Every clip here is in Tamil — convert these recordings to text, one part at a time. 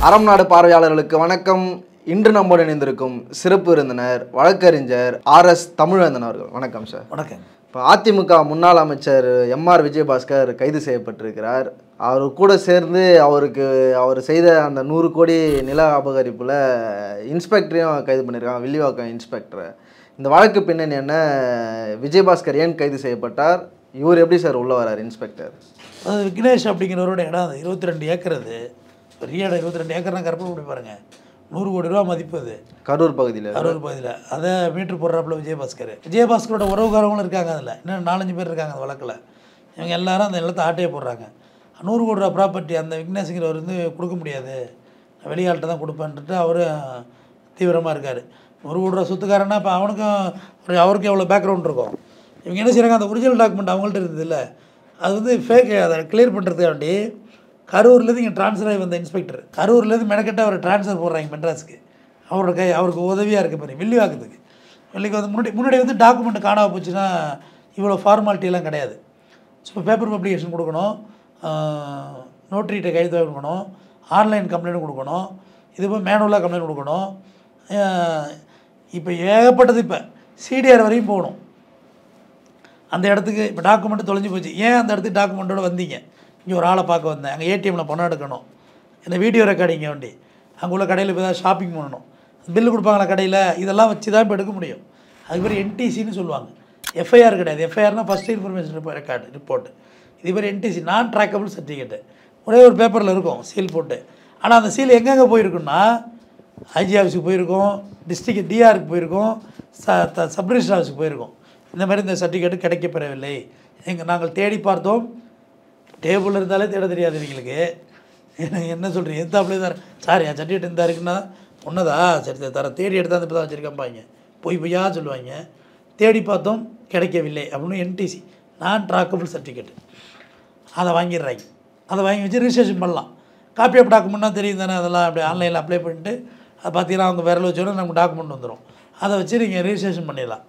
அறம் நாடு பார்வையாளர்களுக்கு வணக்கம். இன்று நம்மோடு இணைந்திருக்கும் சிறப்பு விருந்தினர் வழக்கறிஞர் ஆர்.எஸ். தமிழ்வேந்தன் அவர்கள். வணக்கம் சார். வணக்கம். இப்போ அதிமுக முன்னாள் அமைச்சர் எம்.ஆர். விஜயபாஸ்கர் கைது செய்யப்பட்டிருக்கிறார். அவர் கூட சேர்ந்து அவர் செய்த அந்த 100 கோடி நில அபகரிப்பில் இன்ஸ்பெக்டரையும் கைது பண்ணியிருக்காங்க, வில்லிவாக்கம் இன்ஸ்பெக்டரை. இந்த வழக்கு பின்னணி என்ன? விஜயபாஸ்கர் ஏன் கைது செய்யப்பட்டார்? இவர் எப்படி சார் உள்ள வரார் இன்ஸ்பெக்டர்? அது விக்னேஷ் அப்படிங்கிறவரோட இடம் அது 22 ஏக்கர். அது பெரிய இடம். 22 ஏக்கர்னா கருப்பூர் பாருங்கள், 100 கோடி ரூபா மதிப்பு. அது கரூர் பகுதியில் அதை மீட்ரு போடுறாப்புல விஜயபாஸ்கரோட உறவுக்காரங்களும் இருக்காங்க. அதில் இன்னும் 4-5 பேர் இருக்காங்க அந்த வழக்கில். இவங்க எல்லாரும் அந்த நிலத்தை ஆட்டையை போடுறாங்க. 100 கோடி ரூபா ப்ராப்பர்ட்டி அந்த விக்னேஷுங்கிறவர் கொடுக்க முடியாது, வெளியாள்கிட்ட தான் கொடுப்பேன்ட்டு அவர் தீவிரமாக இருக்கார். 100 கோடி ரூபா சொத்துக்காரன்னா இப்போ அவருக்கும் எவ்வளோ பேக்ரவுண்ட் இருக்கும். இவங்க என்ன செய்கிறாங்க, அந்த ஒரிஜினல் டாக்குமெண்ட் அவங்கள்ட்ட இருந்தது இல்லை, அது ஃபேக். அதை கிளியர் பண்ணுறதுக்காண்டி கரூர்லேருந்து இங்கே ட்ரான்ஸ்ஃபர் ஆகி வந்த இன்ஸ்பெக்டர் கரூர்லேருந்து மெனக்கட்ட அவர் ட்ரான்ஸ்ஃபர் போடுறாங்க மெட்ராஸுக்கு. அவருக்கு உதவியாக இருக்குது பாரு வில்லிவாக்கத்துக்கு. வில்லிக்கு வந்து முன்னாடி வந்து டாக்குமெண்ட் காணாமல் போச்சுன்னா இவ்வளோ ஃபார்மாலிட்டியெல்லாம் கிடையாது. ஸோ பேப்பர் பப்ளிகேஷன் கொடுக்கணும், நோட்ரிகிட்ட கைது கொடுக்கணும், ஆன்லைன் கம்ப்ளைண்ட் கொடுக்கணும், இது போய் மேனுவலாக கம்ப்ளைண்ட் கொடுக்கணும். இப்போ ஏகப்பட்டது. இப்போ சிடிஆர் வரையும் போகணும். அந்த இடத்துக்கு இப்போ டாக்குமெண்ட்டு தொலைஞ்சி போச்சு, ஏன் அந்த இடத்துக்கு டாக்குமெண்ட்டோடு வந்தீங்க? இங்கே ஒரு ஆளை பார்க்க வந்தேன், அங்கே ஏடிஎம்மில் பணம் எடுக்கணும், இந்த வீடியோ ரெக்கார்டிங்க வண்டி, அங்கே உள்ள கடையில் இப்போ தான் ஷாப்பிங் பண்ணணும், பில்லு கொடுப்பாங்களா கடையில், இதெல்லாம் வச்சு தான் இப்போ எடுக்க முடியும். அதுக்கு பேர் என்டிசின்னு சொல்லுவாங்க. எஃப்ஐஆர் கிடையாது. எஃப்ஐஆர்னால் ஃபஸ்ட் இன்ஃபர்மேஷன் ரிப்போர்ட். இது பேர் என்டிசி, நான் ட்ராக்கபிள் சர்டிஃபிகேட்டு. ஒரே ஒரு பேப்பரில் இருக்கும் சீல் போட்டு. ஆனால் அந்த சீல் எங்கெங்கே போயிருக்குன்னா ஐஜி ஆஃபீஸுக்கு போயிருக்கோம், டிஸ்ட்ரிக்ட் டிஆருக்கு போயிருக்கோம், சப்ரிஜிஸ்டர் ஆஃபீஸுக்கு போயிருக்கோம். இந்த மாதிரி இந்த சர்டிஃபிகேட்டு கிடைக்கப்பெறவில்லை. நாங்கள் தேடி பார்த்தோம். டேபிளில் இருந்தாலே தேட தெரியாது இவங்களுக்கு. என்ன சொல்கிறீங்க, எந்தாப்புலே தர சார் என் சர்டிஃபிகேட் இருந்தா இருக்குன்னா ஒன்றுதா சரி தர தேடி எடுத்தால் இப்போ தான் வச்சுருக்காம்பாங்க, பொய்யா சொல்லுவாங்க. தேடி பார்த்தோம் கிடைக்கவில்லை அப்படின்னு என்டிசி, நான் ட்ராக்கபிள் சர்டிஃபிகேட்டு. அதை வாங்கிடுறாங்க. அதை வாங்கி வச்சு ரிஜிஸ்ட்ரேஷன் பண்ணலாம். காப்பி ஆஃப் டாக்குமெண்ட்னா தெரியும் தானே, அதெல்லாம் அப்படி ஆன்லைனில் அப்ளை பண்ணிட்டு அதை பார்த்தீங்கன்னா அவங்க விரல் வச்சோன்னா நமக்கு டாக்குமெண்ட் வந்துடும். அதை வச்சு நீங்கள் ரிஜிஸ்ட்ரேஷன் பண்ணிடலாம்.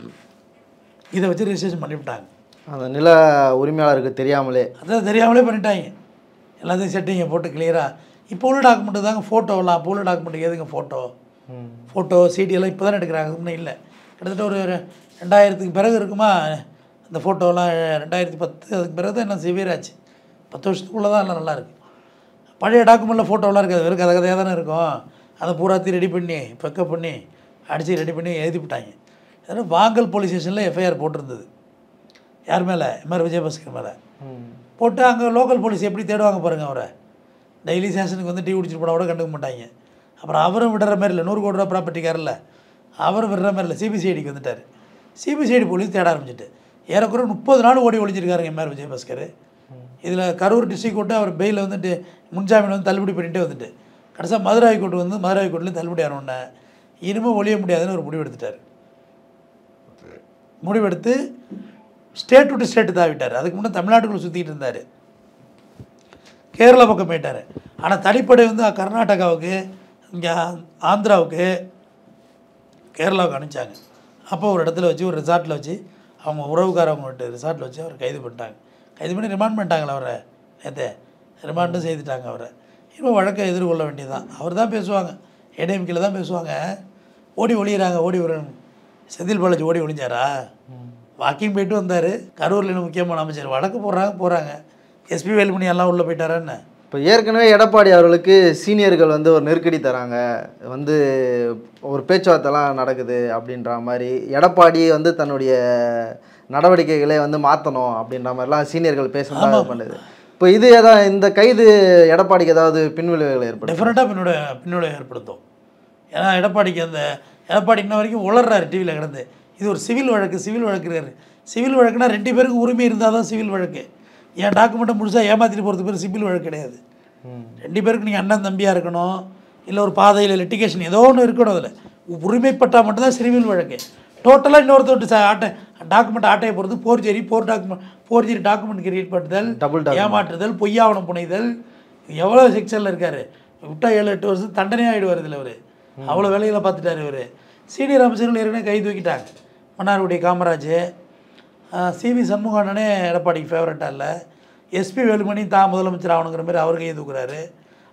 இதை வச்சு ரிஜிஸ்ட்ரேஷன் பண்ணிவிட்டாங்க. அந்த நில உரிமையாளருக்கு தெரியாமலே பண்ணிட்டாங்க. எல்லாத்தையும் செட்டிங்கை போட்டு கிளியராக. இப்போ உள்ள டாக்குமெண்ட்டு தாங்க ஃபோட்டோலாம். அப்போ உள்ள டாக்குமெண்ட்டு எதுங்க ஃபோட்டோ சிடியெல்லாம் இப்போ தானே எடுக்கிறாங்க, இன்னும் இல்லை. கிட்டத்தட்ட ஒரு 2000க்கு பிறகு இருக்குமா அந்த ஃபோட்டோலாம். 2010 அதுக்கு பிறகு தான் என்ன சிவியராச்சு. 10 வருஷத்துக்குள்ளே தான் எல்லாம் நல்லாயிருக்கு. பழைய டாக்குமெண்ட்டில் ஃபோட்டோலாம் இருக்காது, வெறும் கதையாக தானே இருக்கும். அதை பூராத்தையும் ரெடி பண்ணி பெக்கப் பண்ணி அடித்து ரெடி பண்ணி எழுதிவிட்டாங்க. அதனால் வாங்கல் போலீஸ் ஸ்டேஷனில் எஃப்ஐஆர் போட்டிருந்தது. யார் மேலே? எம்.ஆர். விஜயபாஸ்கர் மேலே போட்டு அங்கே லோக்கல் போலீஸ் எப்படி தேடுவாங்க பாருங்கள். அவரை டெய்லி ஸ்டேஷனுக்கு வந்து டீ குடிச்சிட்டு போனால் கூட கண்டுக்க மாட்டாங்க. அப்புறம் அவரும் விடுற மாதிரி இல்லை, 100 கோடி ரூபா ப்ராப்பர்ட்டிக்காரில் அவரும் விடுற மாதிரி இல்லை. சிபிசிஐடிக்கு வந்துட்டார். சிபிசிஐடி போலீஸ் தேட ஆரம்பிச்சிட்டு ஏறக்குறை 30 நாள் ஓடி ஒழிஞ்சிருக்காருங்க எம்.ஆர். விஜயபாஸ்கர். இதில் கரூர் டிஸ்ட்ரிக் கோர்ட்டு அவர் பெயில் வந்துட்டு முன்ஜாமீன் வந்து தள்ளுபடி பண்ணிகிட்டே வந்துட்டு கடைசியாக மதுரை ஹைகோர்ட்டு வந்து மதுரை ஹைகோர்ட்லேயும் தள்ளுபடி ஆனோடனே இனிமேல் ஒழிய முடியாதுன்னு ஒரு முடிவெடுத்துட்டார். முடிவெடுத்து ஸ்டேட் விட்டு ஸ்டேட்டு தாவிட்டார். அதுக்கு முன்னே தமிழ்நாட்டுக்குள்ளே சுற்றிட்டு இருந்தார், கேரளா பக்கம் போயிட்டார். ஆனால் தனிப்படை வந்து கர்நாடகாவுக்கு, இங்கே ஆந்திராவுக்கு, கேரளாவுக்கு அனுப்பிச்சாங்க. அப்போ ஒரு இடத்துல வச்சு ஒரு ரிசார்ட்டில் வச்சு அவங்க உறவுக்காரவங்கள்ட்ட ரிசார்ட்டில் வச்சு அவரை கைது பண்ணிட்டாங்க. கைது பண்ணி ரிமாண்ட் பண்ணிட்டாங்களே அவரை. நேற்று ரிமாண்டும் செய்துட்டாங்க அவரை. இப்போ வழக்கை எதிர்கொள்ள வேண்டியதுதான். அவர் தான் பேசுவாங்க, ஏடிஎம்கேல தான் பேசுவாங்க. ஓடி ஒழியிறாங்க, ஓடி வருவாங்க. செந்தில் பாலாஜி ஓடி ஒழிஞ்சாரா? வாக்கிங் போயிட்டு வந்தார். கரூரில் முக்கியமான அமைச்சர் வழக்கு போகிறாங்க. எஸ்பி வேலுமணி எல்லாம் உள்ளே போயிட்டாரான்னு. இப்போ ஏற்கனவே எடப்பாடி அவர்களுக்கு சீனியர்கள் வந்து ஒரு நெருக்கடி தராங்க, வந்து ஒரு பேச்சுவார்த்தைலாம் நடக்குது அப்படின்ற மாதிரி எடப்பாடி வந்து தன்னுடைய நடவடிக்கைகளை வந்து மாற்றணும் அப்படின்ற மாதிரிலாம் சீனியர்கள் பேசணும் பண்ணுது. இப்போ இது ஏதாவது இந்த கைது எடப்பாடிக்கு ஏதாவது பின்விளைவுகள் ஏற்படும்? டெஃபினட்டாக பின்விளைவு ஏற்படுத்தும். ஏன்னா எடப்பாடிக்கு எடப்பாடி இன்ன வரைக்கும் உளர்றாரு டிவியில் கிடந்து. இது ஒரு சிவில் வழக்கு இருக்காரு. சிவில் வழக்குனா 2 பேருக்கு உரிமை இருந்தால் தான் சிவில் வழக்கு. என் டாக்குமெண்ட்டை முழுசாக ஏமாற்றிட்டு போகிறது பேர் சிவில் வழக்கு கிடையாது. 2 பேருக்கு நீங்கள் அண்ணன் தம்பியாக இருக்கணும், இல்லை ஒரு பாதையில் லிட்டிகேஷன் ஏதோ ஒன்று இருக்கணும். அதில் உரிமைப்பட்டால் மட்டும்தான் சிவில் வழக்கு. டோட்டலாக இன்னொருத்தோட்டு டாக்குமெண்ட் ஆட்டையை போகிறது ஃபோர்ஜரி டாக்குமெண்ட் கிரியேட் பண்ணுதல், ஏமாற்றுதல், பொய்யாவணம் புனைதல், எவ்வளோ செக்ஷனில் இருக்கார். விட்டா 7-8 வருஷம் தண்டனையாக ஆகிடுவார் இதில். அவர் அவ்வளோ வேலைகளை பார்த்துட்டார். இவர் சீனியர் அமைச்சர்கள் ஏற்கனவே கை தூக்கிட்டாங்க. மன்னார்குடி காமராஜ், சிவி சண்முகானனே எடப்பாடிக்கு ஃபேவரட்டாக இல்லை. எஸ்பி வேலுமணி தான் முதலமைச்சர் ஆகணுங்கிற மாதிரி அவர் கையை தூக்குறாரு.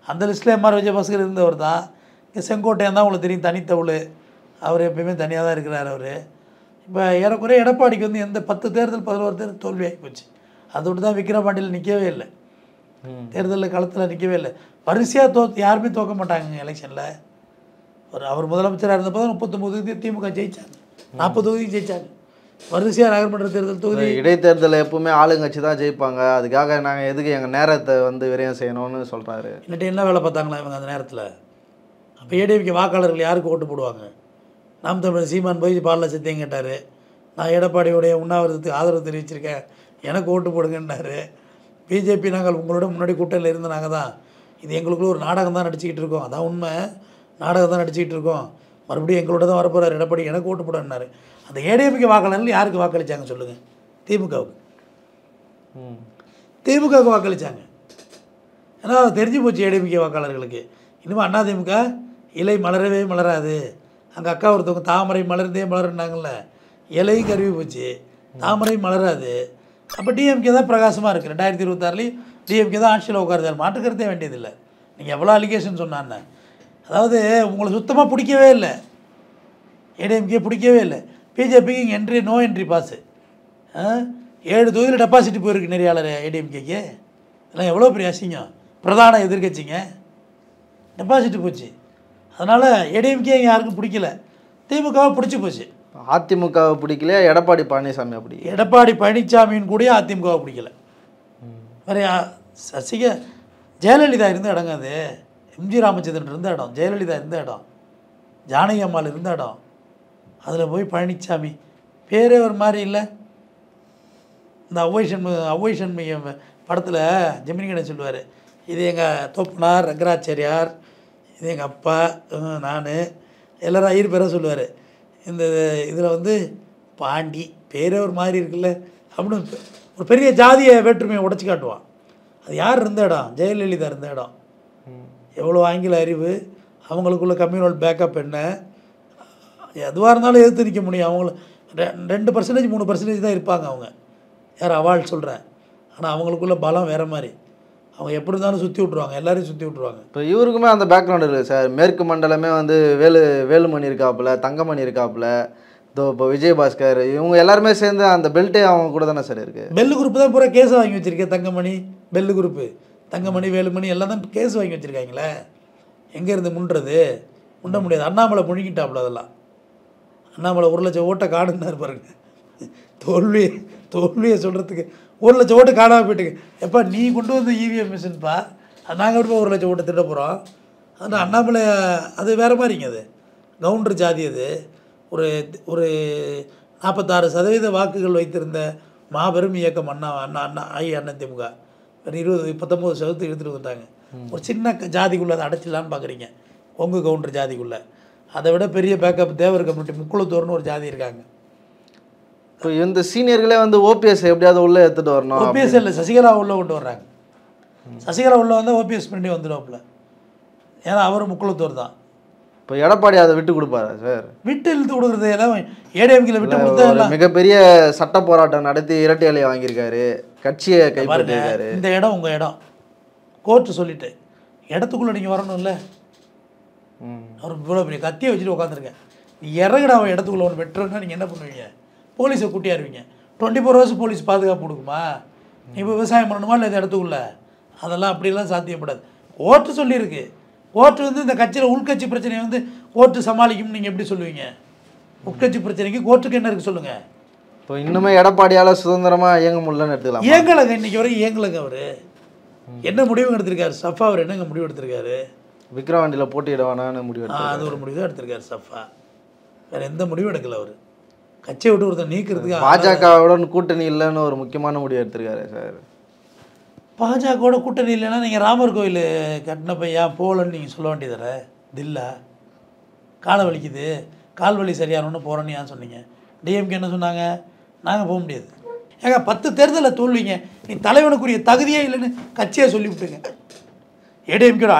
அந்த லிஸ்ட்டில் எம்ஆர் விஜயபாஸ்கர் இருந்தவர் தான். இங்கே செங்கோட்டையன் தான் உங்களுக்கு தெரியும், தனித்தவுள். அவர் எப்பயுமே தனியாக தான் இருக்கிறார் அவர். இப்போ ஏறக்குறைய எடப்பாடிக்கு வந்து எந்த 10 தேர்தல் 11 தேர்தல் தோல்வி ஆகி போச்சு. அதோடு தான் விக்கிரவாண்டியில் நிற்கவே இல்லை, தேர்தலில் களத்தில் நிற்கவே இல்லை. வரிசையாக யாருமே தோக்க மாட்டாங்க எலெக்ஷனில். அவர் முதலமைச்சராக இருந்தப்போ தான் 39 தொகுதி திமுக ஜெயித்தாங்க, 40 தொகுதி ஜெயித்தாங்க. வரிசையாக நகர்மன்ற தேர்தல் தொகுதி இடைத்தேர்தலில் எப்பவுமே ஆளுங்கட்சி தான் ஜெயிப்பாங்க, அதுக்காக நாங்கள் எதுக்கு எங்கள் நேரத்தை வந்து விரயம் செய்யணும்னு சொல்கிறாரு. இல்லாட்டி என்ன வேலை பார்த்தாங்களா இவங்க அந்த நேரத்தில்? அப்போ ஏடிஎம்கே வாக்காளர்கள் யாருக்கு ஓட்டு போடுவாங்க? நாம் தமிழர் சீமான் போய் பாலில் சத்தியம் கேட்டார், நான் எடப்பாடியுடைய உண்ணாவிரதத்துக்கு ஆதரவு தெரிவிச்சிருக்கேன், எனக்கு ஓட்டு போடுங்கன்னாரு. பிஜேபி நாங்கள் உங்களோட முன்னாடி கூட்டணியில் இருந்து நாங்கள் தான், இது எங்களுக்குள்ள ஒரு நாடகம் தான் நடிச்சிக்கிட்டு இருக்கோம், அதான் உண்மை, நாடகம் தான் நடிச்சிக்கிட்டு இருக்கோம், மறுபடியும் எங்களோட தான் வரப்போகிறார் எடப்பாடி, எனக்கு ஓட்டு போடுன்னாரு. அந்த ஏடிஎம்கே வாக்காளர்கள் யாருக்கு வாக்களித்தாங்க சொல்லுங்கள்? திமுகவுக்கு. திமுகவுக்கு வாக்களித்தாங்க. ஏன்னா தெரிஞ்சு போச்சு ஏடிஎம்கே வாக்காளர்களுக்கு. இனிமேல் அதிமுக இலை மலரவே மலராது. அங்கே அக்கா ஒருத்தவங்க தாமரை மலர்ந்தே மலர்னாங்கல்ல, இலையும் கருவி போச்சு, தாமரை மலராது. அப்போ டிஎம்கே தான் பிரகாசமாக இருக்குது. 2026 டிஎம்கே தான் ஆட்சியில் உட்காருதார், மாற்றுக்கிறதே வேண்டியதில்லை. நீங்கள் எவ்வளோ அலிகேஷன் சொன்னான்னு, அதாவது உங்களை சுத்தமாக பிடிக்கவே இல்லை, ஏடிஎம்கே பிடிக்கவே இல்லை. பிஜேபிக்கு இங்கே என்ட்ரி நோ என்ட்ரி பாஸு. 7 தொகுதியில் டெபாசிட் போயிருக்கு நெறியாளர் ஏடிஎம்கேக்கு. இதெல்லாம் எவ்வளோ பெரிய அசிங்கம். பிரதான எதிர்கட்சிங்க டெபாசிட் போச்சு. அதனால் ஏடிஎம்கே யாருக்கும் பிடிக்கல, திமுகவை பிடிச்சி போச்சு. அதிமுகவை பிடிக்கல, எடப்பாடி பழனிசாமி பிடிக்கல. எடப்பாடி பழனிசாமியின் கூட அதிமுகவை பிடிக்கல. வேறு ஜெயலலிதா இருந்த இடங்க அது, எம்ஜி ராமச்சந்திரன் இருந்த இடம், ஜெயலலிதா இருந்த இடம், ஜானகி அம்மாள் இருந்த இடம். அதில் போய் பழனிசாமி பேரே ஒரு மாதிரி இல்லை. இந்த அவ்வைஷன்மி படத்தில் ஜெமினி கணேசன் சொல்லுவார், இது எங்கள் தோப்பனார் ரங்கராச்சாரியார், இது எங்கள் அப்பா, நான், எல்லோரும் ஐயர் பேராக சொல்லுவார். இந்த இதில் வந்து பாண்டி பேரே ஒரு மாதிரி இருக்குல்ல அப்படின்னு ஒரு பெரிய ஜாதிய வேற்றுமையை உடச்சி காட்டுவான். அது யார் இருந்த இடம்? ஜெயலலிதா இருந்த இடம். எவ்வளோ ஆங்கில அறிவு, அவங்களுக்குள்ள கம்யூனல் பேக்கப் என்ன, எதுவாக இருந்தாலும் எதிர்த்து நிற்க முடியும். அவங்கள 2% 3% தான் இருப்பாங்க அவங்க, யார் அவாள் சொல்கிறேன். ஆனால் அவங்களுக்குள்ள பலம் வேறு மாதிரி, அவங்க எப்படி இருந்தாலும் சுற்றி விட்ருவாங்க, எல்லாரையும் சுற்றி விட்ருவாங்க. இப்போ இவருக்குமே அந்த பேக்ரவுண்ட் இருக்குது சார். மேற்கு மண்டலமே வந்து வேலுமணி இருக்காப்புல, தங்கமணி இருக்காப்புல, இப்போ விஜயபாஸ்கர், இவங்க எல்லாருமே சேர்ந்து அந்த பெல்ட்டே அவங்க கூட தானே சார் இருக்குது. பெல்லு குரூப் தான் பூரா கேஸ் வாங்கி வச்சுருக்கேன். தங்கமணி, பெல்லு குரூப்பு, தங்கமணி, வேலுமணி எல்லாம் தான் கேஸ் வாங்கி வச்சுருக்காங்களே. எங்கேருந்து முண்டுறது? முண்ட முடியாது. அண்ணாமலை முழுங்கிட்டாப்புல. அதெல்லாம் அண்ணாமலை 1 லட்சம் ஓட்டை காடுன்னாரு பாருங்க. தோல்வியை சொல்கிறதுக்கு 1 லட்சம் ஓட்டு காணாமல் போயிட்டுங்க. எப்போ நீ கொண்டு வந்து இவிஎம் மிஷின்ப்பா, அது நாங்கள் எப்படி 1 லட்சம் ஓட்டு திட்ட போகிறோம்? அதனால் அண்ணாமலை அது வேறு மாதிரிங்க. அது கவுண்டர் ஜாதி. அது ஒரு 46% வாக்குகள் வைத்திருந்த மாபெரும் இயக்கம் அதிமுக. ஒரு 19% எடுத்துகிட்டு வந்துட்டாங்க. ஒரு சின்ன ஜாதிக்குள்ளே அதை அடைச்சிடலான்னு பார்க்குறீங்க, கொங்கு கவுண்டர் ஜாதிக்குள்ளே. அதை விட பெரிய பேக்கப் தேவர் கம்யூனிட்டி முக்குளத்தூர்னு ஒரு ஜாதி இருக்காங்க. இப்போ இந்த சீனியர்களே வந்து ஓபிஎஸ் எப்படியாவது உள்ளே எடுத்துகிட்டு வரணும். ஓபிஎஸ் இல்லை, சசிகலா உள்ளே கொண்டு வர்றாங்க. சசிகலா உள்ளே வந்தால் ஓபிஎஸ் பண்ணி வந்துடுவாப்புல, ஏன்னா அவர் முக்குளத்தூர் தான். இப்போ எடப்பாடி அதை விட்டு கொடுப்பாரா சார்? விட்டு இழுத்து கொடுக்குறது எல்லாம் ஏடிஎம்கேல விட்டு கொடுத்தா மிகப்பெரிய சட்ட போராட்டம் நடத்தி இரட்டை இலையை வாங்கியிருக்காரு, கட்சியை கைப்பற்றிருக்காரு. இந்த இடம் உங்கள் இடம், கோர்ட்டு சொல்லிட்டு இடத்துக்குள்ளே நீங்கள் வரணும்ல. அவர் இவ்வளோ பெரிய கத்தியை வச்சுட்டு உட்காந்துருக்கேன், நீ இறங்கடா அவன் இடத்துக்குள்ளே ஒன்று வெட்டுறன்னா நீங்கள் என்ன பண்ணுவீங்க? போலீஸை கூட்டியாருவீங்க. 24 ஹவர்ஸ் போலீஸ் பாதுகாப்பு கொடுக்குமா? நீ இப்போ விவசாயம் பண்ணணுமா இல்லை இந்த இடத்துக்குள்ள? அதெல்லாம் அப்படிலாம் சாத்தியப்படாது. கோர்ட்டு சொல்லியிருக்கு. கோர்ட்டு வந்து இந்த கட்சியில் உள்கட்சி பிரச்சனையை வந்து கோர்ட்டு சமாளிக்கும்னு நீங்கள் எப்படி சொல்லுவீங்க? உட்கட்சி பிரச்சனைக்கு கோர்ட்டுக்கு என்ன இருக்குது சொல்லுங்கள்? இப்போ இன்னுமே எடப்பாடியால் சுதந்திரமாக இயங்க முடியலன்னு எடுத்துக்கலாம். இயங்கலைங்க, இன்றைக்கி வரைக்கும் இயங்கலைங்க. அவர் என்ன முடிவு எடுத்திருக்காரு? சஃபா அவர் என்னங்க முடிவு எடுத்திருக்காரு? விக்ரவாண்டியில் போட்டியிட வேணான்னு முடிவு எடுத்தார். அது ஒரு முடிவு தான் எடுத்திருக்காரு சஃபா. வேறு எந்த முடிவும் எடுக்கல. அவர் கட்சியை விட்டு ஒருத்தர் நீக்கிறதுக்கு பாஜகவுடன் கூட்டணி இல்லைன்னு ஒரு முக்கியமான முடிவு எடுத்திருக்காரு சார். பாஜகவோட கூட்டணி இல்லைன்னா நீங்கள் ராமர் கோயில் கட்டினப்ப ஏன் போகலன்னு நீங்கள் சொல்ல வேண்டியதில்ல. தில்லா காலை வலிக்குது, கால் வலி சரியானோன்னு போகிறோன்னு ஏன் சொன்னீங்க? டிஎம்கே என்ன சொன்னாங்க? நாங்கள் போக முடியாது. ஏங்க 10 தேர்தலில் தோல்விங்க, நீ தலைவனுக்குரிய தகுதியே இல்லைன்னு கட்சியை சொல்லிவிட்டுங்க. ஏடிஎம்கேட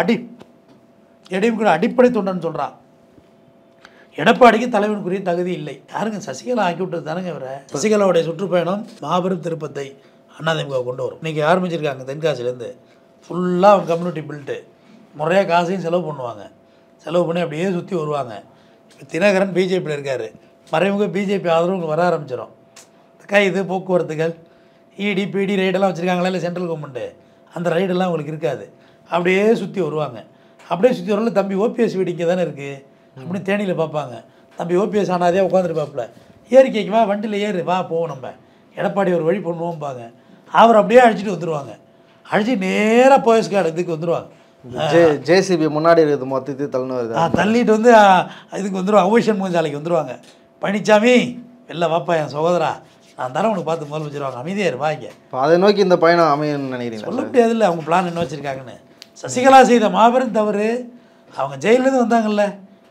அடிப்படை தொண்டன்னு சொல்கிறான். எடப்பாடிக்கு தலைவனுக்குரிய தகுதி இல்லை. யாருங்க? சசிகலா ஆக்கி விட்டது தானுங்க அவரை. சசிகலாவுடைய சுற்றுப்பயணம் மாபெரும் திருப்பத்தை அதிமுக கொண்டு வரும். இன்றைக்கி ஆரம்பிச்சிருக்காங்க தென்காசிலேருந்து. ஃபுல்லாக கம்யூனிட்டி பில்ட்டு. முறையாக காசையும் செலவு பண்ணுவாங்க. செலவு பண்ணி அப்படியே சுற்றி வருவாங்க. இப்போ தினகரன் பிஜேபியில் இருக்கார், மறைமுக பிஜேபி ஆதரவு வர ஆரம்பிச்சிடும். கைது போக்குவரத்துகள் இடி பிடி ரைடெல்லாம் வச்சுருக்காங்களா இல்லை சென்ட்ரல் கவர்மெண்ட்டு, அந்த ரைடெல்லாம் உங்களுக்கு இருக்காது. அப்படியே சுற்றி வருவாங்க. அப்படியே சுற்றி வரல தம்பி ஓபிஎஸ் வீடு இங்கே தானே இருக்குது அப்படின்னு தேனியில் பார்ப்பாங்க. தம்பி ஓபிஎஸ் ஆனாதே உட்காந்துருப்பாப்புல, ஏறி கேட்குவா வண்டியில் ஏறு வா போவோம் நம்ம எடப்பாடி ஒரு வழி பண்ணுவோம்பாங்க. அவர் அப்படியே அழைச்சிட்டு வந்துடுவாங்க. அழைச்சி நேராக போயஸ் கார்டு இதுக்கு வந்துடுவாங்க. ஜேசிபி முன்னாடி இருக்குது மொத்தத்தையும் தள்ளினு வருது, தள்ளிட்டு வந்து இதுக்கு வந்துடுவாங்க, ஓஷன் மூஞ்சாலைக்கு வந்துடுவாங்க. பழனிசாமி வெளில வாப்பா என் சகோதரா நான் தர உனக்கு பார்த்து முதல் வச்சுருவாங்க. அமைதியாக இருப்பாங்க. இப்போ அதை நோக்கி இந்த பயணம் அமையணும்னு நினைக்கிறீங்க? சொல்ல முடியாது இல்லை அவங்க பிளான் என்ன வச்சுருக்காங்கன்னு. சசிகலா செய்த மாபெரும் தவறு, அவங்க ஜெயிலேருந்து வந்தாங்கல்ல,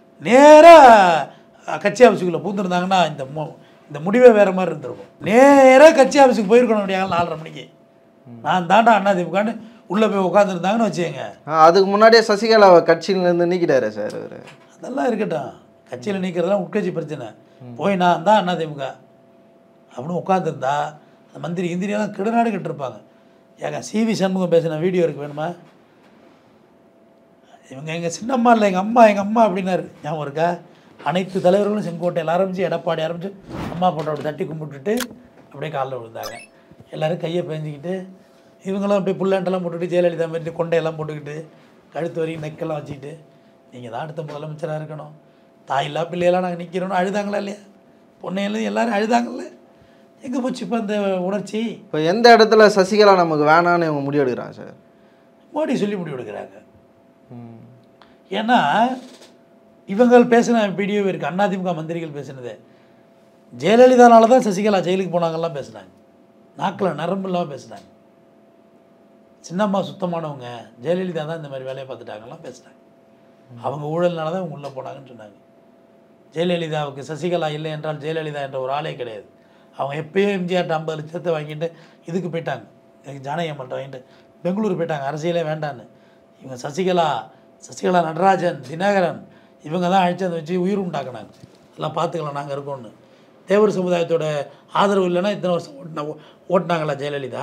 நேராக கட்சி ஆஃபீஸுக்குள்ளே பூந்துருந்தாங்கன்னா இந்த முடிவே வேறு மாதிரி இருந்திருக்கும். நேராக கட்சி ஆஃபீஸுக்கு போயிருக்கணும் அப்படியாங்க 4:30 மணிக்கு. நான் தாண்டா அதிமுகன்னு உள்ளே போய் உட்காந்துருந்தாங்கன்னு வச்சுக்கோங்க. அதுக்கு முன்னாடியே சசிகலா கட்சியிலேருந்து நீக்கிட்டாரு சார் அவர். அதெல்லாம் இருக்கட்டும், கட்சியில் நீக்கிறதுலாம் உட்கட்சி பிரச்சனை. போய் நான் தான் அதிமுக அப்படின்னு உட்காந்துருந்தா அந்த மந்திரி இந்திரியெல்லாம் கிடநாடு கட்டிருப்பாங்க. ஏங்க சிவி சண்முகம் பேசின வீடியோ இருக்கு வேணுமா? இவங்க எங்கள் சின்னம்மா இல்லை எங்கள் அம்மா அப்படின்னாரு, ஞாபகம் இருக்கா? அனைத்து தலைவர்களும் செங்கோட்டையில் ஆரம்பித்து எடப்பாடி ஆரம்பித்து அம்மா போட்டோ அப்படி தட்டி கும்பிட்டுட்டு அப்படியே காலில் விழுந்தாங்க. எல்லோரும் கையை பேஞ்சிக்கிட்டு, இவங்களாம் அப்படியே புல்லாண்டெல்லாம் போட்டுக்கிட்டு ஜெயலலிதா மாதிரி கொண்டையெல்லாம் போட்டுக்கிட்டு கழுத்து வரைக்கும் நெக்கெல்லாம் வச்சுக்கிட்டு நீங்கள் தான் அடுத்த முதலமைச்சராக இருக்கணும், தாயில்லா பிள்ளையெல்லாம் நாங்கள் நிற்கிறோன்னு அழுதாங்களா இல்லையா? பொண்ணையெல்லாம் எல்லோரும் அழுதாங்கல்ல. எங்கே போச்சு இப்போ அந்த உணர்ச்சி? இப்போ எந்த இடத்துல சசிகலா நமக்கு வேணான்னு இவங்க முடிவு எடுக்கிறாங்க சார்? மோடி சொல்லி முடிவு எடுக்கிறாங்க. ஏன்னா இவங்கள் பேசின வீடியோ இருக்குது, அதிமுக மந்திரிகள் பேசினது. ஜெயலலிதானால தான் சசிகலா ஜெயிலுக்கு போனாங்கலாம் பேசுனாங்க, நாக்கில் நரம்பு இல்லாமல் பேசுனாங்க. சின்னம்மா சுத்தமானவங்க, ஜெயலலிதா தான் இந்த மாதிரி வேலையை பார்த்துட்டாங்கலாம் பேசுனாங்க. அவங்க ஊழல்னால தான் இவங்க உள்ளே போனாங்கன்னு சொன்னாங்க. ஜெயலலிதாவுக்கு சசிகலா இல்லை என்றால் ஜெயலலிதா என்ற ஒரு ஆளே கிடையாது. அவங்க எப்போயோ எம்ஜிஆர்ட்ட 50 லட்சத்தை வாங்கிட்டு இதுக்கு போயிட்டாங்க, ஜானகி அம்மள்கிட்ட வாங்கிட்டு பெங்களூர் போயிட்டாங்க, அரசியலே வேண்டான்னு. இவங்க சசிகலா நடராஜன், தினகரன் இவங்க தான் அழைச்சி அதை வச்சு உயிர் உண்டாக்குனாங்க. எல்லாம் பார்த்துக்கலாம் நாங்கள் இருக்கோன்னு. தேவர் சமுதாயத்தோட ஆதரவு இல்லைன்னா இத்தனை வருஷம் ஓட்டினாங்களா ஜெயலலிதா?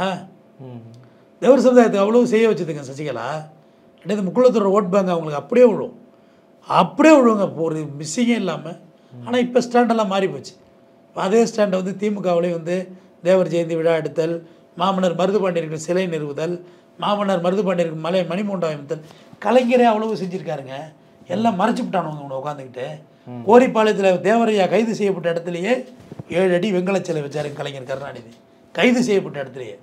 தேவர் சமுதாயத்துக்கு அவ்வளோ செய்ய வச்சுதுங்க சசிகலா. ரெண்டு முக்குளத்தோட ஓட் பேங்க் அவங்களுக்கு அப்படியே விழுவுங்க, ஒரு மிஸ்ஸிங்கே இல்லாமல். ஆனால் இப்போ ஸ்டாண்டெல்லாம் மாறி போச்சு. அதே ஸ்டாண்டை வந்து திமுகவிலேயே வந்து தேவர் ஜெயந்தி விழா எடுத்தல், மாமன்னர் மருதுபாண்டியருக்கு சிலை நிறுவுதல், மாமன்னர் மருதுபாண்டியருக்கு மணிமண்டபம் அமைத்தல், கலைஞரே அவ்வளவு செஞ்சுருக்காருங்க. எல்லாம் மறைச்சி விட்டானுங்க உங்களை உட்காந்துக்கிட்டு. கோரிப்பாளையத்தில் தேவரையா கைது செய்யப்பட்ட இடத்துலையே 7 அடி வெங்கல சிலை வச்சாருங்க கலைஞர் கருணாநிதி, கைது செய்யப்பட்ட இடத்துலையே.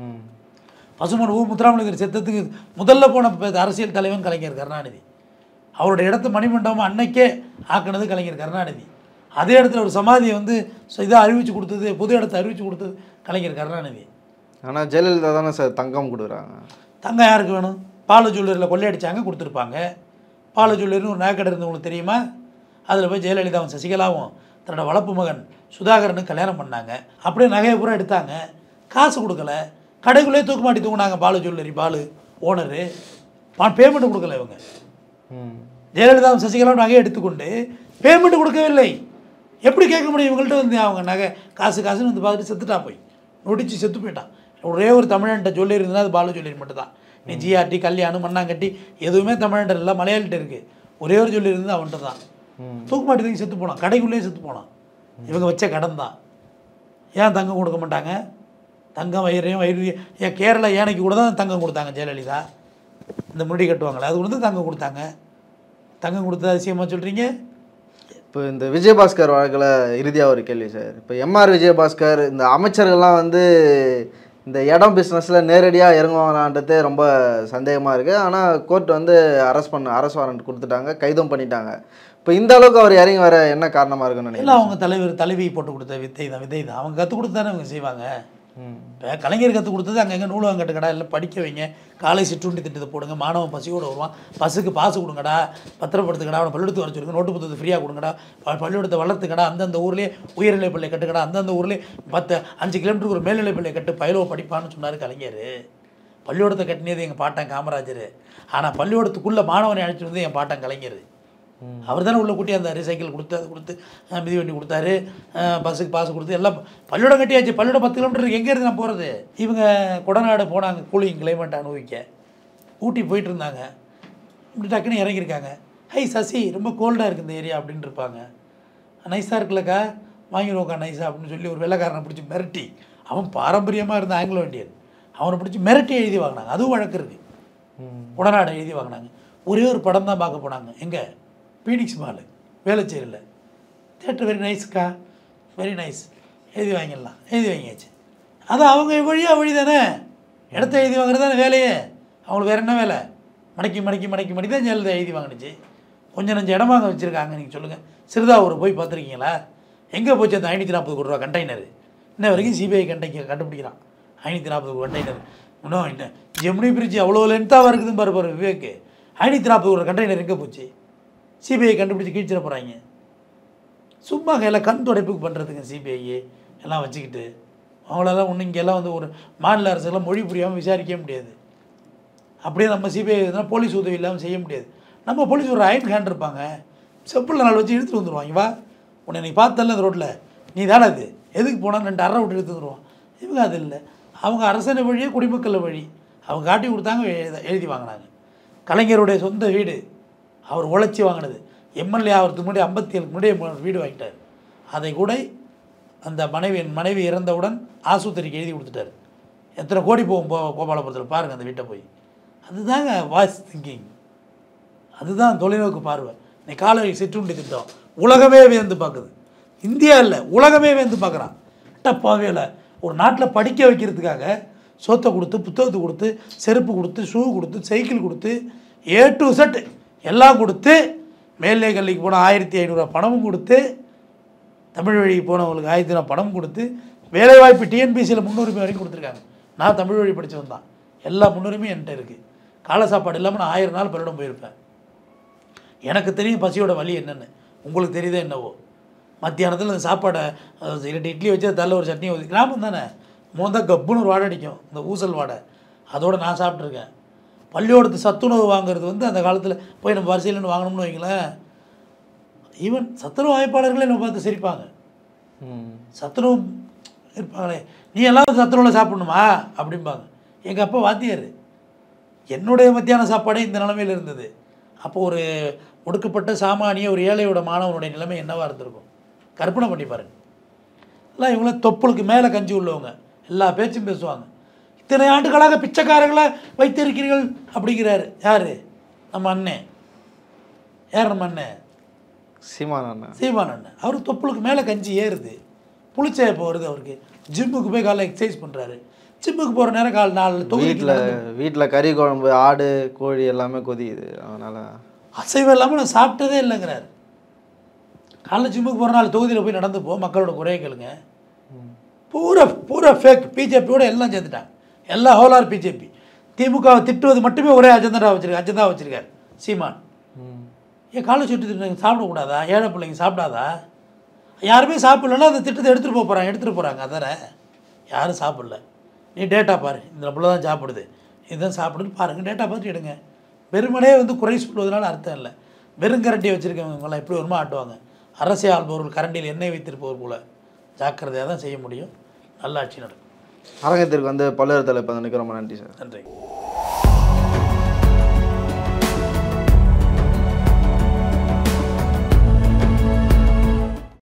பசுமன் முத்துராமலிங்கர் செத்தத்துக்கு முதல்ல போன அரசியல் தலைவன் கலைஞர் கருணாநிதி. அவருடைய இடத்து மணிமண்டபம் அன்னைக்கே ஆக்கினது கலைஞர் கருணாநிதி. அதே இடத்துல ஒரு சமாதியை வந்து இதை அறிவித்து கொடுத்தது, பொது இடத்தை அறிவித்து கொடுத்தது கலைஞர் கருணாநிதி. ஆனால் ஜெயலலிதா தானே சார் தங்கம் கொடுக்குறாங்க. தங்கம் யாருக்கு வேணும்? பால ஜுவல்லரியில் கொள்ளையடிச்சாங்க, கொடுத்துருப்பாங்க. பால ஜுவல்லரின்னு ஒரு நகைக்கடை இருந்து உங்களுக்கு தெரியுமா? அதில் போய் ஜெயலலிதாவும் சசிகலாவும் தன்னோட வளர்ப்பு மகன் சுதாகரனுக்கு கல்யாணம் பண்ணாங்க. அப்படியே நகையை பூரா எடுத்தாங்க, காசு கொடுக்கல, கடைக்குள்ளேயே தூக்கு மாட்டி தூங்கினாங்க. பாலு ஜுவல்லரி ஓனரு பேமெண்ட் கொடுக்கல. இவங்க ஜெயலலிதாவும் சசிகலாவும் நகையை எடுத்துக்கொண்டு பேமெண்ட் கொடுக்கவில்லை. எப்படி கேட்க முடியும் இவங்கள்ட்ட வந்து? அவங்க நகை காசுன்னு வந்து பார்த்துட்டு செத்துட்டா, போய் நொடிச்சு செத்து போயிட்டான். ஒரே ஒரு தமிழன்ட்ட ஜுவல்லரி இருந்தால் அது பாலு ஜுவல்லரி மட்டும் தான். நீ ஜிஆர்டி, கல்யாணம், மண்ணாங்கட்டி எதுவுமே தமிழ்நாட்டில் இல்லை, மலையாளிட்ட இருக்குது. ஒரே ஒரு ஜுவல்லரி இருந்தால் அவன்கிட்ட தான். தூக்கு மாட்டி தூக்கி செத்து போனான், கடைக்குள்ளேயே செத்து போனான். இவங்க வச்ச கடன் தான். ஏன் தங்கம் கொடுக்க மாட்டாங்க? தங்கம் வயிறையும் ஏன் கேரளா யானைக்கு கூட தான் தங்கம் கொடுத்தாங்க ஜெயலலிதா. இந்த முடி கட்டுவாங்களே அது கூட தான் தங்கம் கொடுத்தாங்க. தங்கம் கொடுத்தது அதிசயமாக சொல்கிறீங்க. இப்போ இந்த விஜயபாஸ்கர் வழக்கில் இறுதியாக ஒரு கேள்வி சார். இப்போ எம்ஆர் விஜயபாஸ்கர் இந்த அமைச்சர்கள்லாம் வந்து இந்த இடம் பிஸ்னஸில் நேரடியாக இறங்குவாங்களான்றதே ரொம்ப சந்தேகமாக இருக்குது. ஆனால் கோர்ட் வந்து அரசு வாரண்ட் கொடுத்துட்டாங்க, கைதும் பண்ணிட்டாங்க. இப்போ இந்த அளவுக்கு அவர் இறங்கி வர என்ன காரணமாக இருக்குன்னு நினைக்கிறேன்? இல்லை, அவங்க தலைவி போட்டு கொடுத்த விதை தான் அவங்க கற்றுக் கொடுத்து தானே அவங்க செய்வாங்க. இப்போ கலைஞர் கற்றுக் கொடுத்தது அங்கங்கே நூலகம் கட்டுக்கடா, இல்லை படிக்க வைங்க, காலை சிற்றுண்டி திட்டத்தை போடுங்க, மாணவன் பசியோடு வருவான், பஸ்ஸுக்கு பாசு கொடுங்கடா, பத்திரப்படுத்துக்கடா, அவனை பள்ளிக்கூடத்து வர சொல்லுங்க, நோட்டு புத்தகத்தை ஃப்ரீயாக கொடுங்கடா, பள்ளிக்கூடத்தை வளர்த்துக்கடா, அந்தந்த ஊர்லேயே உயர்நிலை பள்ளி கட்டுக்கடா, அந்தந்த ஊர்லேயே 5 கிலோமீட்டருக்கு ஒரு மேல்நிலை பள்ளியை கட்டு, பயிலோ படிப்பான்னு சொன்னார் கலைஞர். பள்ளிக்கூடத்தை கட்டினது எங்கள் பாட்டன் காமராஜர். ஆனால் பள்ளிக்கூடத்துக்குள்ளே மாணவனை அழைச்சிட்டு வந்து என் பாட்டன் கலைஞர். அவர் தானே உள்ள கூட்டி அந்த சைக்கிள் கொடுத்து மிதி வண்டி கொடுத்தாரு, பஸ்ஸுக்கு பாசு கொடுத்து எல்லாம் பள்ளியோட கட்டியாச்சு. பள்ளியோட 10 கிலோமீட்டருக்கு எங்கேருந்து நான் போகிறது? இவங்க கொடநாடு போனாங்க கூலிங் கிளைமேட் அனுபவிக்க, ஊட்டி போயிட்டு இருந்தாங்க. இப்படி டக்குன்னு இறங்கியிருக்காங்க. ஹை சசி, ரொம்ப கோல்டாக இருக்குது இந்த ஏரியா அப்படின்னு இருப்பாங்க. நைஸாக இருக்குல்லக்கா, வாங்கிடுவோக்கா நைஸாக அப்படின்னு சொல்லி ஒரு வெள்ளைக்காரனை பிடிச்சி மிரட்டி, அவன் பாரம்பரியமாக இருந்த ஆங்கிலோ இண்டியன், அவனை பிடிச்சி மிரட்டி எழுதி வாங்கினாங்க. அதுவும் வழக்கு இருக்குது. உடனாடை எழுதி வாங்கினாங்க. ஒரே ஒரு படம் தான் பார்க்க போனாங்க. எங்கே? பீனிக்ஸ் மாலு வேளச்சேரியில். தேட்டர் வெரி நைஸ்க்கா, வெரி நைஸ், எழுதி வாங்கிடலாம், எழுதி வாங்கியாச்சு. அது அவங்க வழியாக வழி தானே, இடத்த எழுதி வாங்குறது தானே வேலையே. அவங்களுக்கு வேறு என்ன வேலை? மடக்கி தான் ஜெயலலிதா எழுதி வாங்கினுச்சு. கொஞ்சம் நஞ்சு இடம் வாங்க வச்சுருக்காங்க. நீங்கள் சொல்லுங்கள், சிறுதாவூர் போய் பார்த்துருக்கீங்களா? எங்கே போச்சு அந்த 540 கோடி ரூபா கண்டெய்னர்? இன்ன வரைக்கும் சிபிஐ கண்டுபிடிக்கிறான். 540 கண்டெய்னர். இன்னும் என்ன ஜெமினி பிரிட்ஜ் அவ்வளோ லென்த்தாக இருக்குதுன்னு பாரு விவேக். 540 கோடி கண்டெய்னர் எங்கே போச்சு? சிபிஐ கண்டுபிடிச்சி கீழ்ச்சிட போகிறாங்க. சும்மா கையில் கண் துடைப்புக்கு பண்ணுறதுங்க சிபிஐ எல்லாம் வச்சுக்கிட்டு. அவங்களெல்லாம் ஒன்று இங்கெல்லாம் வந்து ஒரு மாநில அரசுலாம் மொழி புரியாமல் விசாரிக்க முடியாது. அப்படியே நம்ம சிபிஐ இருந்தால் போலீஸ் உதவி இல்லாமல் செய்ய முடியாது. நம்ம போலீஸ் ஒரு அயன் ஹேண்ட் இருப்பாங்க, செப்பில் நாள் வச்சு இழுத்துட்டு வந்துடுவாங்க. வா, உன்னை நீ பார்த்தல அந்த ரோட்டில், நீ தானே அது, எதுக்கு போனால் 2 அரை விட்டு இழுத்து வந்துடுவான். இவங்க அது இல்லை, அவங்க அரசனை வழியே குடிமக்கள் வழி அவங்க காட்டி கொடுத்தாங்க, எழுதி வாங்கினாங்க. கலைஞருடைய சொந்த வீடு, அவர் உழைச்சி வாங்கினது. எம்எல்ஏ ஆகிறதுக்கு முன்னாடி 57க்கு முன்னாடியே வீடு வாங்கிட்டார். அதை கூட அந்த மனைவி இறந்தவுடன் ஆஸ்பத்திரிக்கு எழுதி கொடுத்துட்டார். எத்தனை கோடி போகும் கோபாலபுரத்தில் பாருங்கள் அந்த வீட்டை போய். அதுதாங்க வாய்ஸ் திங்கிங், அதுதான் தொலைநோக்கு பார்வை. நீ காலை சிற்றுண்டி திட்டம் உலகமே வேந்து பார்க்குது. இந்தியா இல்லை, உலகமே வேந்து பார்க்குறான். டப்பாவேல ஒரு நாட்டில் படிக்க வைக்கிறதுக்காக சொத்தை கொடுத்து, புத்தகத்தை கொடுத்து, செருப்பு கொடுத்து, ஷூ கொடுத்து, சைக்கிள் கொடுத்து, A to Z எல்லாம் கொடுத்து, மேல்நிலை கல்விக்கு போனால் 1500 பணமும் கொடுத்து, தமிழ் வழிக்கு போனவங்களுக்கு 1000 பணம் கொடுத்து, வேலைவாய்ப்பு டிஎன்பிசியில் முன்னுரிமை வரைக்கும் கொடுத்துருக்காங்க. நான் தமிழ் வழி படித்தவன் தான், எல்லா முன்னுரிமையும் என்கிட்ட இருக்குது. காலை சாப்பாடு இல்லாமல் நான் 1000 நாள் பள்ளியிடம் போயிருப்பேன். எனக்கு தெரியும் பசியோட வலி என்னென்னு, உங்களுக்கு தெரியுதா என்னவோ. மத்தியானத்தில் அந்த சாப்பாடை 2 இட்லி வச்சு தள்ள ஒரு சட்னி ஊற்றி, கிராமம் தானே, மோந்தா கப்புன்னு ஒரு வாடை அடிக்கும், இந்த ஊசல் வாடை, அதோடு நான் சாப்பிட்ருக்கேன். பள்ளியோடத்து சத்துணவு வாங்குறது வந்து அந்த காலத்தில் போய் நம்ம வரிசையில் வாங்கணும்னு வைங்களேன், ஈவன் சத்துணவு வாய்ப்பாளர்களே நம்ம பார்த்து சிரிப்பாங்க. சத்துணவு இருப்பாங்களே, நீ எல்லாம் சத்துணவில் சாப்பிட்ணுமா அப்படிம்பாங்க. எங்கள் அப்பா வாத்தியார், என்னுடைய மத்தியான சாப்பாடே இந்த நிலைமையில் இருந்தது. அப்போது ஒரு ஒடுக்கப்பட்ட சாமானிய ஒரு ஏழையோட மாணவனுடைய நிலைமை என்னவாக இருந்திருக்கும் கற்பனை பண்ணி பாருங்கள். எல்லாம் இவங்கள தொப்புளுக்கு மேலே கஞ்சி உள்ளவங்க, எல்லா பேச்சும் பேசுவாங்க. இத்தனை ஆண்டுகளாக பிச்சைக்காரர்களை வைத்திருக்கிறீர்கள் அப்படிங்கிறாரு. யார்? நம்ம அண்ணன். யார் நம்ம அண்ணன்? சீமான் அண்ணன். அவர் தொப்புளுக்கு மேலே கஞ்சி ஏறுது, புளிச்சேப்போ வருது அவருக்கு. ஜிம்முக்கு போய் காலைல எக்ஸசைஸ் பண்ணுறாரு. ஜிம்முக்கு போகிற நேரம் கால் 4 தொகுதியில் வீட்டில் கறி குழம்பு, ஆடு, கோழி எல்லாமே கொதிக்குது. அதனால் அசைவம் இல்லாமல் நான் சாப்பிட்டதே இல்லைங்கிறாரு. காலைல ஜிம்முக்கு போகிற 4 தொகுதியில் போய் நடந்து போ, மக்களோட குறைய கேளுங்க. பூரா ஃபேக். பிஜேபியோட எல்லாம் சேர்ந்துட்டாங்க, எல்லாம் ஹோலார் பிஜேபி. திமுகவை திட்டுவது மட்டுமே ஒரே அஜெண்டா வச்சுருக்காரு சீமான். ஏன் காலை சுட்டு சாப்பிடக்கூடாதா? ஏழை பிள்ளைங்க சாப்பிடாதா? யாருமே சாப்பிட்லன்னா அந்த திட்டத்தை எடுத்துகிட்டு போகிறாங்க. அதானே, யாரும் சாப்பிடல. நீ டேட்டா பாரு, இந்த பிள்ளை தான் சாப்பிடுது, இதுதான் சாப்பிடுன்னு பாருங்கள், டேட்டா பார்த்து எடுங்க. வெறுமனே வந்து குறை சொல்வதனால அர்த்தம் இல்லை. வெறும் கரண்டியை வச்சுருக்கவங்களாம் எப்படி வருமா ஆட்டுவாங்க. அரசை ஆள்பவர்கள் கரண்டியில் எண்ணெய் வைத்திருப்பவர் போல் ஜாக்கிரதையாக தான் செய்ய முடியும். நல்ல ஆட்சி நடக்கும். அரங்கத்திற்கு வந்து பல்வேறு தலைப்பு நினைக்கிறோம். நன்றி சார். நன்றி.